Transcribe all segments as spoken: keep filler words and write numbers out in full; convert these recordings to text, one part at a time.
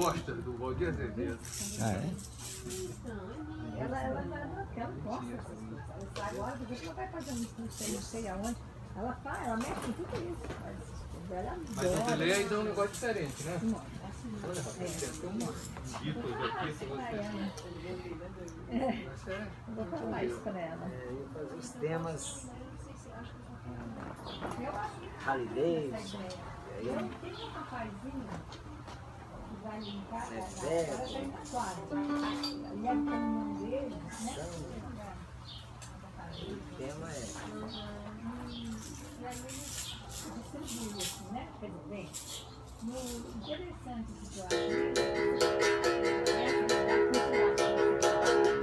gosta do Valdir Azevedo. Ah, é? Ela, ela, ela, ela gosta. Agora, por exemplo, ela vai fazer um não sei, não sei aonde. Ela faz, ela mexe em tudo isso. Ela Mas o delay aí dá um negócio diferente, né? Não, assim não. Olha, rapaz, tem até um Beatles aqui, se você... É, eu vou falar isso pra ela. É, eu fazer os temas Harley Davidson, e Eu aí tenho um rapazinho que vai limpar, Zezé, agora tá indo quase. E é o nome dele, né? o tema é E aí ele distribui assim, né? Quer dizer, bem, no interessante que eu acho, essa da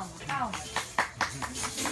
calma, calma.